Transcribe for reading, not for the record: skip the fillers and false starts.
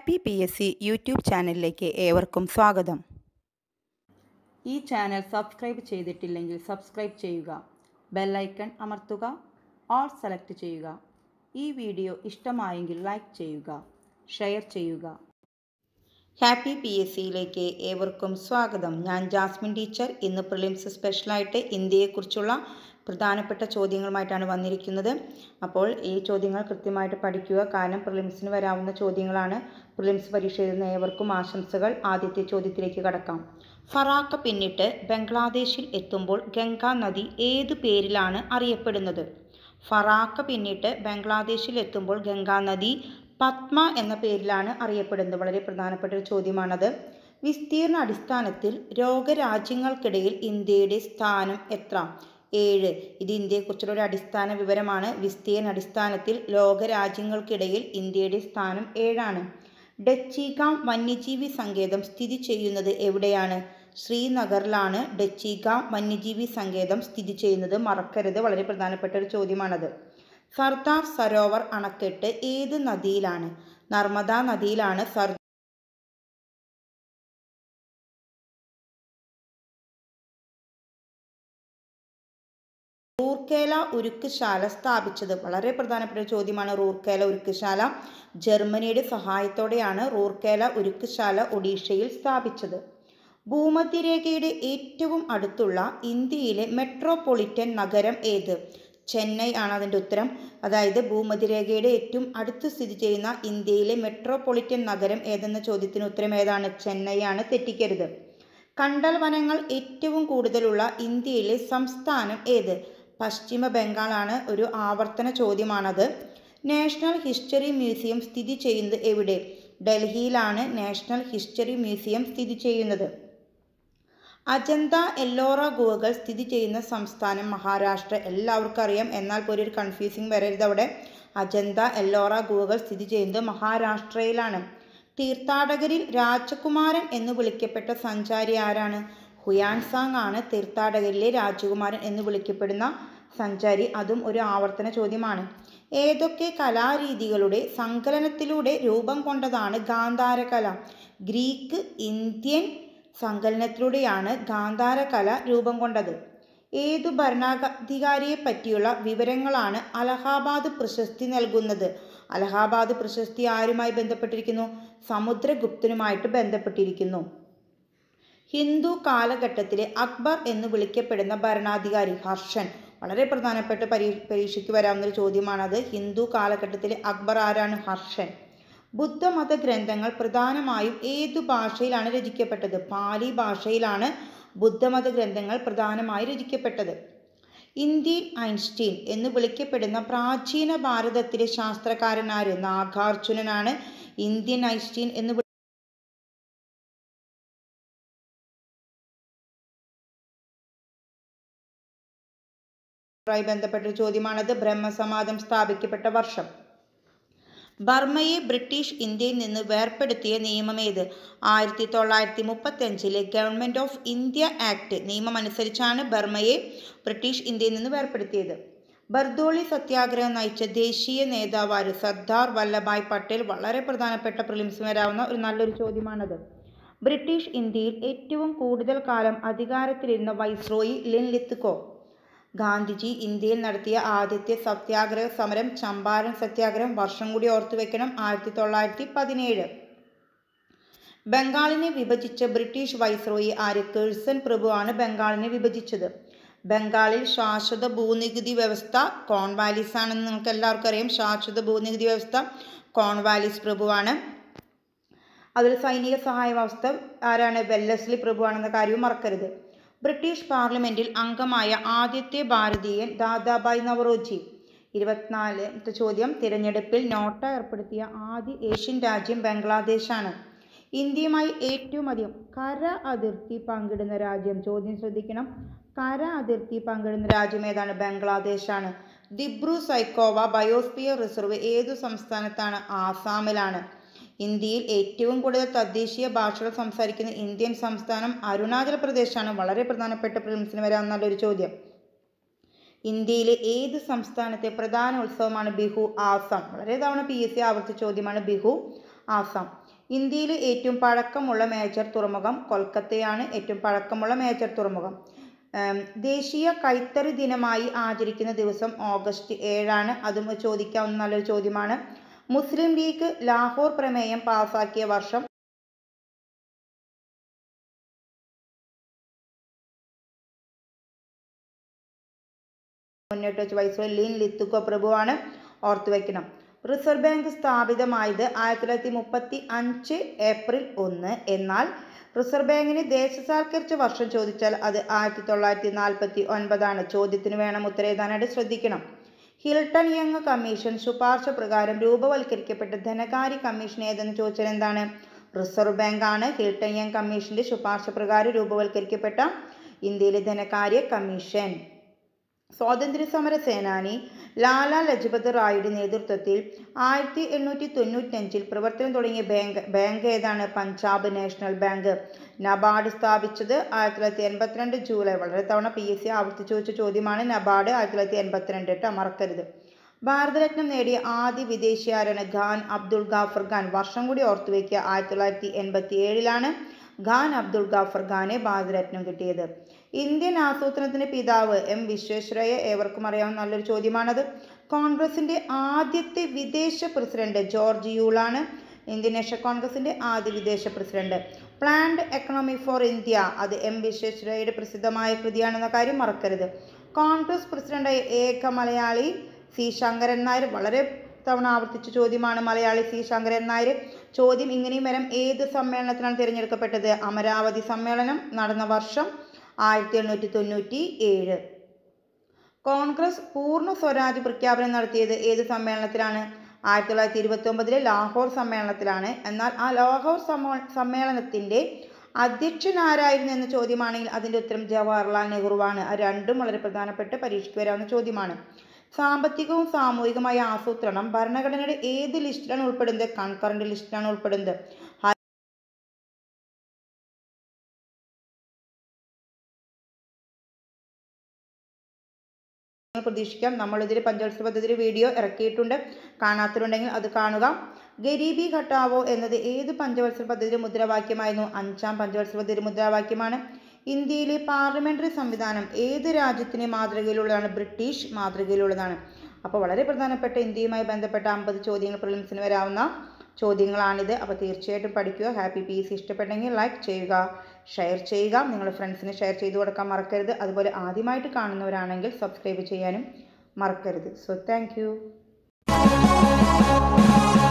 Happy PSC YouTube ചാനലിലേക്ക് ഏവർക്കും സ്വാഗതം. ഈ ചാനൽ സബ്സ്ക്രൈബ് ചെയ്തിട്ടില്ലെങ്കിൽ സബ്സ്ക്രൈബ് ചെയ്യുക, ബെല്ലൈക്കൺ അമർത്തുക, ഓൾ സെലക്ട് ചെയ്യുക. ഈ വീഡിയോ ഇഷ്ടമായെങ്കിൽ ലൈക്ക് ചെയ്യുക, ഷെയർ ചെയ്യുക. ഹാപ്പി PSCയിലേക്ക് ഏവർക്കും സ്വാഗതം. ഞാൻ ജാസ്മിൻ ടീച്ചർ. ഇന്ന് പ്രിലിംസ് സ്പെഷ്യലായിട്ട് ഇന്ത്യയെക്കുറിച്ചുള്ള പ്രധാനപ്പെട്ട ചോദ്യങ്ങളുമായിട്ടാണ് വന്നിരിക്കുന്നത്. അപ്പോൾ ഈ ചോദ്യങ്ങൾ കൃത്യമായിട്ട് പഠിക്കുക, കാരണം പ്രിലിംസിന് വരാവുന്ന ചോദ്യങ്ങളാണ്. പ്രിലിംസ് പരീക്ഷ എഴുതുന്ന ഏവർക്കും ആശംസകൾ. ആദ്യത്തെ ചോദ്യത്തിലേക്ക് കടക്കാം. ഫറാക്ക പിന്നിട്ട് ബംഗ്ലാദേശിൽ എത്തുമ്പോൾ ഗംഗാ നദി ഏതു പേരിലാണ് അറിയപ്പെടുന്നത്? ഫറാക്ക പിന്നിട്ട് ബംഗ്ലാദേശിൽ എത്തുമ്പോൾ ഗംഗാ നദി പത്മ എന്ന പേരിലാണ് അറിയപ്പെടുന്നത്. വളരെ പ്രധാനപ്പെട്ട ഒരു ചോദ്യമാണത്. വിസ്തീർണ അടിസ്ഥാനത്തിൽ ലോകരാജ്യങ്ങൾക്കിടയിൽ ഇന്ത്യയുടെ സ്ഥാനം എത്ര? 7. ഇത് ഇന്ത്യയെക്കുറിച്ചുള്ള ഒരു അടിസ്ഥാന വിവരമാണ്. വിസ്തീർണ അടിസ്ഥാനത്തിൽ ലോകരാജ്യങ്ങൾക്കിടയിൽ ഇന്ത്യയുടെ സ്ഥാനം 7ആണ്. ഡച്ചിഗാം വന്യജീവി സങ്കേതം സ്ഥിതി ചെയ്യുന്നത് എവിടെയാണ്? ശ്രീനഗറിലാണ് ഡച്ചിഗാം വന്യജീവി സങ്കേതം സ്ഥിതി ചെയ്യുന്നത്. മറക്കരുത്, വളരെ പ്രധാനപ്പെട്ട ഒരു ചോദ്യമാണത്. സർദാർ സരോവർ അണക്കെട്ട് ഏത് നദിയിലാണ്? നർമ്മദ നദിയിലാണ് റൂർക്കേല ഉരുക്കുശാല സ്ഥാപിച്ചത്? വളരെ പ്രധാനപ്പെട്ട ഒരു ചോദ്യമാണ്. റൂർക്കേല ഉരുക്കുശാല ജർമ്മനിയുടെ സഹായത്തോടെയാണ് റൂർക്കേല ഉരുക്കുശാല ഒഡീഷയിൽ സ്ഥാപിച്ചത്. ഭൂമധ്യരേഖയുടെ ഏറ്റവും അടുത്തുള്ള ഇന്ത്യയിലെ മെട്രോപൊളിറ്റൻ നഗരം ഏത്? ചെന്നൈ ആണ് അതിൻ്റെ ഉത്തരം. അതായത് ഭൂമധ്യരേഖയുടെ ഏറ്റവും അടുത്ത് സ്ഥിതി ചെയ്യുന്ന ഇന്ത്യയിലെ മെട്രോപൊളിറ്റൻ നഗരം ഏതെന്ന ചോദ്യത്തിന് ഉത്തരം ഏതാണ്? ചെന്നൈ ആണ്, തെറ്റിക്കരുത്. കണ്ടൽ വനങ്ങൾ ഏറ്റവും കൂടുതലുള്ള ഇന്ത്യയിലെ സംസ്ഥാനം ഏത്? പശ്ചിമ ബംഗാളാണ്. ഒരു ആവർത്തന ചോദ്യമാണത്. നാഷണൽ ഹിസ്റ്ററി മ്യൂസിയം സ്ഥിതി ചെയ്യുന്നത് എവിടെ? ഡൽഹിയിലാണ് നാഷണൽ ഹിസ്റ്ററി മ്യൂസിയം സ്ഥിതി ചെയ്യുന്നത്. അജന്ത എല്ലോറ ഗുഹകൾ സ്ഥിതി ചെയ്യുന്ന സംസ്ഥാനം മഹാരാഷ്ട്ര. എല്ലാവർക്കും അറിയാം, എന്നാൽ പോലും ഒരു കൺഫ്യൂസിങ് വരരുത് അവിടെ. അജന്ത എല്ലോറ ഗുഹകൾ സ്ഥിതി ചെയ്യുന്നത് മഹാരാഷ്ട്രയിലാണ്. തീർത്ഥാടകരിൽ രാജകുമാരൻ എന്ന് വിളിക്കപ്പെട്ട സഞ്ചാരി ആരാണ്? ഹുയാൻസാങ് ആണ് തീർത്ഥാടകരിലെ രാജകുമാരൻ എന്ന് വിളിക്കപ്പെടുന്ന സഞ്ചാരി. അതും ഒരു ആവർത്തന ചോദ്യമാണ്. ഏതൊക്കെ കലാരീതികളുടെ സങ്കലനത്തിലൂടെ രൂപം കൊണ്ടതാണ് ഗാന്ധാരകല? ഗ്രീക്ക് ഇന്ത്യൻ സങ്കലനത്തിലൂടെയാണ് ഗാന്ധാരകല രൂപം കൊണ്ടത്. ഏതു ഭരണാധികാരിയെ പറ്റിയുള്ള വിവരങ്ങളാണ് അലഹാബാദ് പ്രശസ്തി നൽകുന്നത്? അലഹാബാദ് പ്രശസ്തി ആരുമായി ബന്ധപ്പെട്ടിരിക്കുന്നു? സമുദ്രഗുപ്തനുമായിട്ട് ബന്ധപ്പെട്ടിരിക്കുന്നു. ഹിന്ദു കാലഘട്ടത്തിലെ അക്ബർ എന്ന് വിളിക്കപ്പെടുന്ന ഭരണാധികാരി? ഹർഷൻ. വളരെ പ്രധാനപ്പെട്ട പരീക്ഷയ്ക്ക് വരാവുന്നൊരു ചോദ്യമാണത്. ഹിന്ദു കാലഘട്ടത്തിലെ അക്ബർ ആരാണ്? ഹർഷൻ. ബുദ്ധമത ഗ്രന്ഥങ്ങൾ പ്രധാനമായും ഏതു ഭാഷയിലാണ് രചിക്കപ്പെട്ടത്? പാലി ഭാഷയിലാണ് ബുദ്ധമത ഗ്രന്ഥങ്ങൾ പ്രധാനമായി രചിക്കപ്പെട്ടത്. ഇന്ത്യൻ ഐൻസ്റ്റീൻ എന്ന് വിളിക്കപ്പെടുന്ന പ്രാചീന ഭാരതത്തിലെ ശാസ്ത്രകാരൻ ആര്? നാഗാർജുനനാണ് ഇന്ത്യൻ ഐൻസ്റ്റീൻ എന്ന് ബന്ധപ്പെട്ട ചോദ്യമാണത്. ബ്രഹ്മസമാജം സ്ഥാപിക്കപ്പെട്ട വർഷം? ബർമ്മയെ ബ്രിട്ടീഷ് ഇന്ത്യയിൽ നിന്ന് വേർപെടുത്തിയ നിയമമേത്? 1935 ഗവൺമെൻറ് ഓഫ് ഇന്ത്യ ആക്ട് നിയമമനുസരിച്ചാണ് ബർമ്മയെ ബ്രിട്ടീഷ് ഇന്ത്യയിൽ നിന്ന് വേർപെടുത്തിയത്. ബർദോളി സത്യാഗ്രഹം നയിച്ച ദേശീയ നേതാവ് ആര്? സർദാർ വല്ലഭായ് പട്ടേൽ. വളരെ പ്രധാനപ്പെട്ട പ്രിലിംസിന് വരാവുന്ന ഒരു നല്ലൊരു ചോദ്യമാണത്. ബ്രിട്ടീഷ് ഇന്ത്യയിൽ ഏറ്റവും കൂടുതൽ കാലം അധികാരത്തിലിരുന്ന വൈസ്രോയി ലിൻലിത്കോ. ഗാന്ധിജി ഇന്ത്യയിൽ നടത്തിയ ആദ്യത്തെ സത്യാഗ്രഹ സമരം ചമ്പാരൻ സത്യാഗ്രഹം. വർഷം കൂടി ഓർത്തു വെക്കണം, 1917. ബംഗാളിനെ വിഭജിച്ച ബ്രിട്ടീഷ് വൈസ്രോയി ആര്? കേഴ്സൺ പ്രഭുവാണ് ബംഗാളിനെ വിഭജിച്ചത്. ബംഗാളിൽ ശാശ്വത ഭൂനികുതി വ്യവസ്ഥ കോൺവാലിസ് ആണെന്ന് നമുക്ക് എല്ലാവർക്കും അറിയാം. ശാശ്വത ഭൂനികുതി വ്യവസ്ഥ കോൺവാലിസ് പ്രഭുവാണ്. അതിൽ സൈനിക സഹായ വ്യവസ്ഥ ആരാണ്? വെല്ലസ്ലി പ്രഭുവാണെന്ന കാര്യവും മറക്കരുത്. ബ്രിട്ടീഷ് പാർലമെൻറ്റിൽ അംഗമായ ആദ്യത്തെ ഭാരതീയൻ ദാദാഭായ് നവറോജി. 24ാമത്തെ ചോദ്യം. തിരഞ്ഞെടുപ്പിൽ നോട്ട ഏർപ്പെടുത്തിയ ആദ്യ ഏഷ്യൻ രാജ്യം ബംഗ്ലാദേശാണ്. ഇന്ത്യയുമായി ഏറ്റവും അധികം കര അതിർത്തി പങ്കിടുന്ന രാജ്യം? ചോദ്യം ശ്രദ്ധിക്കണം. കര അതിർത്തി പങ്കിടുന്ന രാജ്യം ഏതാണ്? ബംഗ്ലാദേശാണ്. ദിബ്രു സൈഖോവ ബയോസ്ഫിയർ റിസർവ് ഏതു സംസ്ഥാനത്താണ്? ആസാമിലാണ്. ഇന്ത്യയിൽ ഏറ്റവും കൂടുതൽ തദ്ദേശീയ ഭാഷകൾ സംസാരിക്കുന്ന ഇന്ത്യൻ സംസ്ഥാനം അരുണാചൽ പ്രദേശാണ്. വളരെ പ്രധാനപ്പെട്ട പ്രിലിംസിന് വരാവുന്ന നല്ലൊരു ചോദ്യം. ഇന്ത്യയിലെ ഏത് സംസ്ഥാനത്തെ പ്രധാന ഉത്സവമാണ് ബിഹു? ആസാം. വളരെ തവണ PSC ആവർത്തിച്ച ചോദ്യമാണ് ബിഹു, ആസാം. ഇന്ത്യയിലെ ഏറ്റവും പഴക്കമുള്ള മേജർ തുറമുഖം കൊൽക്കത്തയാണ് ഏറ്റവും പഴക്കമുള്ള മേജർ തുറമുഖം. ദേശീയ കൈത്തറി ദിനമായി ആചരിക്കുന്ന ദിവസം ഓഗസ്റ്റ് 7 അതും ചോദിക്കാവുന്ന നല്ലൊരു ചോദ്യമാണ്. മുസ്ലിം ലീഗ് ലാഹോർ പ്രമേയം പാസാക്കിയ വർഷം മുന്നോട്ട് വെച്ച് വൈസ്രോയി ലീൻ ലിത്തുക്കോ പ്രഭുവാണ്, ഓർത്തുവെക്കണം. റിസർവ് ബാങ്ക് സ്ഥാപിതമായത് 1935 ഏപ്രിൽ 1. എന്നാൽ റിസർവ് ബാങ്കിനെ ദേശസാൽക്കരിച്ച വർഷം ചോദിച്ചാൽ അത് 1949. ചോദ്യത്തിന് വേണം ഉത്തരം എഴുതാനായിട്ട് ശ്രദ്ധിക്കണം. ഹിൽട്ടൺ യങ് കമ്മീഷൻ ശുപാർശ പ്രകാരം രൂപവൽക്കരിക്കപ്പെട്ട ധനകാര്യ കമ്മീഷൻ ഏതെന്ന് ചോദിച്ചാൽ എന്താണ്? റിസർവ് ബാങ്ക് ആണ് ഹിൽട്ടൺ യങ് കമ്മീഷന്റെ ശുപാർശ പ്രകാരം രൂപവൽക്കരിക്കപ്പെട്ട ഇന്ത്യയിലെ ധനകാര്യ കമ്മീഷൻ. സ്വാതന്ത്ര്യ സമര സേനാനി ലാലാ ലജ്പത് റായിയുടെ നേതൃത്വത്തിൽ 1895 പ്രവർത്തനം തുടങ്ങിയ ബാങ്ക് ഏതാണ്? Punjab national bank. നബാർഡ് സ്ഥാപിച്ചത് 1982 ജൂലൈ. വളരെ തവണ PSC ആവർത്തിച്ചു ചോദിച്ച ചോദ്യമാണ് നബാർഡ് 1982 മറക്കരുത്. ഭാരതരത്നം നേടിയ ആദ്യ വിദേശിയാരാണ്? ഖാൻ അബ്ദുൾ ഗാഫർ ഖാൻ. വർഷം കൂടി ഓർത്തുവെക്കുക, 1987 ഖാൻ അബ്ദുൾ ഗാഫർ ഖാനെ ഭാരതരത്നം കിട്ടിയത്. ഇന്ത്യൻ ആസൂത്രണത്തിന്റെ പിതാവ് M. വിശ്വേശ്വരയ്യ. ഏവർക്കും അറിയാവുന്ന നല്ലൊരു ചോദ്യമാണത്. കോൺഗ്രസിന്റെ ആദ്യത്തെ വിദേശ പ്രസിഡന്റ് ജോർജ് യൂളാണ്. ഇന്ത്യൻ നാഷണൽ കോൺഗ്രസിന്റെ ആദ്യ വിദേശ president. Planned economy for India അത് M. വിശ്വേശ്വരയ്യയുടെ പ്രസിദ്ധമായ കൃതിയാണെന്ന കാര്യം മറക്കരുത്. കോൺഗ്രസ് പ്രസിഡന്റായ ഏക മലയാളി C. ശങ്കരൻ നായർ. വളരെ തവണ ആവർത്തിച്ച ചോദ്യമാണ് മലയാളി C. ശങ്കരൻ നായർ. ചോദ്യം ഇങ്ങനെയും വരാം, ഏത് സമ്മേളനത്തിലാണ് തിരഞ്ഞെടുക്കപ്പെട്ടത്? അമരാവതി സമ്മേളനം നടന്ന വർഷം 1897. കോൺഗ്രസ് പൂർണ്ണ സ്വരാജ് പ്രഖ്യാപനം നടത്തിയത് ഏത് സമ്മേളനത്തിലാണ്? 1929 ലാഹോർ സമ്മേളനത്തിലാണ്. എന്നാൽ ആ ലാഹോർ സമ്മേളനത്തിന്റെ അധ്യക്ഷൻ ആരായിരുന്നു എന്ന ചോദ്യമാണെങ്കിൽ അതിൻ്റെ ഉത്തരം ജവഹർലാൽ നെഹ്റുവാണ്. ആ രണ്ടും വളരെ പ്രധാനപ്പെട്ട പരീക്ഷയ്ക്ക് വരാവുന്ന ചോദ്യമാണ്. സാമ്പത്തികവും സാമൂഹികമായ ആസൂത്രണം ഭരണഘടനയുടെ ഏത് ലിസ്റ്റിലാണ് ഉൾപ്പെടുന്നത്? കൺകറന്റ് ലിസ്റ്റിലാണ് ഉൾപ്പെടുന്നത്. പ്രതീക്ഷിക്കാം. നമ്മളിതിൽ പഞ്ചവത്സര പദ്ധതി വീഡിയോ ഇറക്കിയിട്ടുണ്ട്, കാണാത്തവരുണ്ടെങ്കിൽ അത് കാണുക. ഗരീബി ഘട്ടാവോ എന്നത് ഏത് പഞ്ചവത്സര പദ്ധതിയുടെ മുദ്രാവാക്യമായിരുന്നു? 5ാം പഞ്ചവത്സര പദ്ധതി മുദ്രാവാക്യമാണ്. ഇന്ത്യയിലെ പാർലമെന്ററി സംവിധാനം ഏത് രാജ്യത്തിന് മാതൃകയിലുള്ളതാണ്? ബ്രിട്ടീഷ് മാതൃകയിലുള്ളതാണ്. അപ്പോൾ വളരെ പ്രധാനപ്പെട്ട ഇന്ത്യയുമായി ബന്ധപ്പെട്ട 50 ചോദ്യങ്ങൾ പ്രിലിംസിന് വരാവുന്ന ചോദ്യങ്ങളാണിത്. അപ്പോൾ തീർച്ചയായിട്ടും പഠിക്കുക. ഹാപ്പി PSC ഇഷ്ടപ്പെട്ടെങ്കിൽ ലൈക്ക് ചെയ്യുക, ഷെയർ ചെയ്യുക, നിങ്ങളുടെ ഫ്രണ്ട്സിന് ഷെയർ ചെയ്ത് കൊടുക്കാൻ മറക്കരുത്. അതുപോലെ ആദ്യമായിട്ട് കാണുന്നവരാണെങ്കിൽ സബ്സ്ക്രൈബ് ചെയ്യാനും മറക്കരുത്. So thank U.